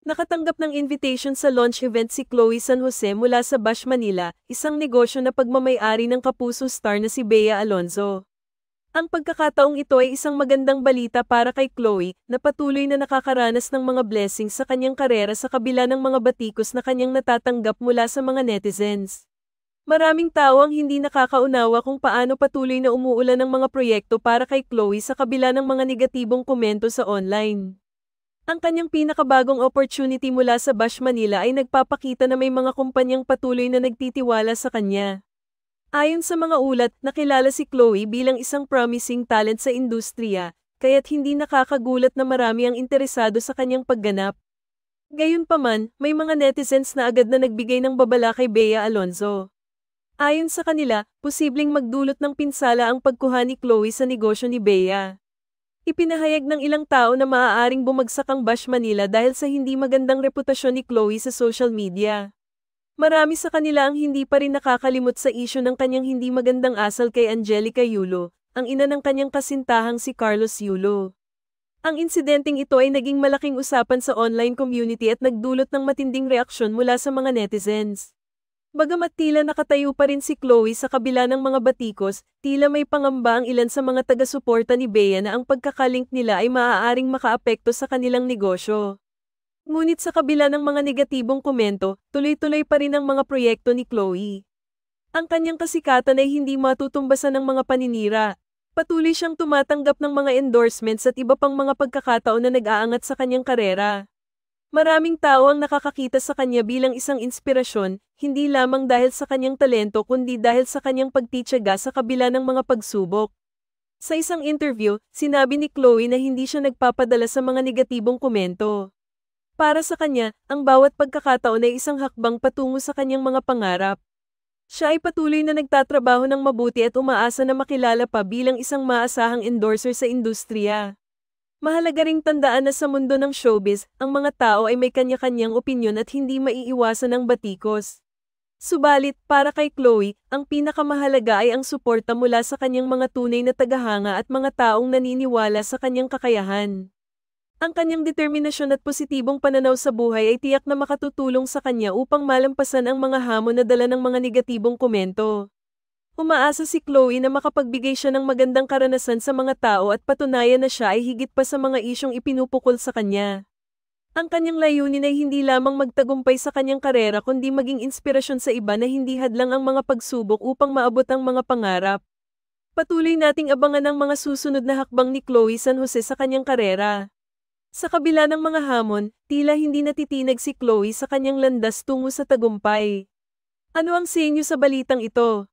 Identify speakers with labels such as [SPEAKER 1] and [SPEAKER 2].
[SPEAKER 1] Nakatanggap ng invitation sa launch event si Chloe San Jose mula sa Bash Manila, isang negosyo na pagmamay-ari ng kapuso star na si Bea Alonzo. Ang pagkakataong ito ay isang magandang balita para kay Chloe, na patuloy na nakakaranas ng mga blessings sa kanyang karera sa kabila ng mga batikos na kanyang natatanggap mula sa mga netizens. Maraming tao ang hindi nakakaunawa kung paano patuloy na umuulan ng mga proyekto para kay Chloe sa kabila ng mga negatibong komento sa online. Ang kanyang pinakabagong opportunity mula sa Bash Manila ay nagpapakita na may mga kumpanyang patuloy na nagtitiwala sa kanya. Ayon sa mga ulat, nakilala si Chloe bilang isang promising talent sa industriya, kaya't hindi nakakagulat na marami ang interesado sa kanyang pagganap. Gayunpaman, may mga netizens na agad na nagbigay ng babala kay Bea Alonzo. Ayon sa kanila, posibleng magdulot ng pinsala ang pagkuha ni Chloe sa negosyo ni Bea. Ipinahayag ng ilang tao na maaaring bumagsak ang Bash Manila dahil sa hindi magandang reputasyon ni Chloe sa social media. Marami sa kanila ang hindi pa rin nakakalimot sa isyu ng kanyang hindi magandang asal kay Angelica Yulo, ang ina ng kanyang kasintahang si Carlos Yulo. Ang insidenteng ito ay naging malaking usapan sa online community at nagdulot ng matinding reaksyon mula sa mga netizens. Bagamat tila nakatayo pa rin si Chloe sa kabila ng mga batikos, tila may pangamba ang ilan sa mga taga-suporta ni Bea na ang pagkakalink nila ay maaaring makaapekto sa kanilang negosyo. Ngunit sa kabila ng mga negatibong komento, tuloy-tuloy pa rin ang mga proyekto ni Chloe. Ang kanyang kasikatan ay hindi matutumbasan ng mga paninira. Patuloy siyang tumatanggap ng mga endorsements at iba pang mga pagkakataon na nag-aangat sa kanyang karera. Maraming tao ang nakakakita sa kanya bilang isang inspirasyon, hindi lamang dahil sa kanyang talento kundi dahil sa kanyang pagtitiyaga sa kabila ng mga pagsubok. Sa isang interview, sinabi ni Chloe na hindi siya nagpapadala sa mga negatibong komento. Para sa kanya, ang bawat pagkakataon ay isang hakbang patungo sa kanyang mga pangarap. Siya ay patuloy na nagtatrabaho ng mabuti at umaasa na makilala pa bilang isang maasahang endorser sa industriya. Mahalaga ring tandaan na sa mundo ng showbiz, ang mga tao ay may kanya-kanyang opinyon at hindi maiiwasan ang batikos. Subalit, para kay Chloe, ang pinakamahalaga ay ang suporta mula sa kanyang mga tunay na tagahanga at mga taong naniniwala sa kanyang kakayahan. Ang kanyang determinasyon at positibong pananaw sa buhay ay tiyak na makatutulong sa kanya upang malampasan ang mga hamon na dala ng mga negatibong komento. Umaasa si Chloe na makapagbigay siya ng magandang karanasan sa mga tao at patunayan na siya ay higit pa sa mga isyong ipinupukol sa kanya. Ang kanyang layunin ay hindi lamang magtagumpay sa kanyang karera kundi maging inspirasyon sa iba na hindi hadlang ang mga pagsubok upang maabot ang mga pangarap. Patuloy nating abangan ang mga susunod na hakbang ni Chloe San Jose sa kanyang karera. Sa kabila ng mga hamon, tila hindi natitinag si Chloe sa kanyang landas tungo sa tagumpay. Ano ang sa inyo sa balitang ito?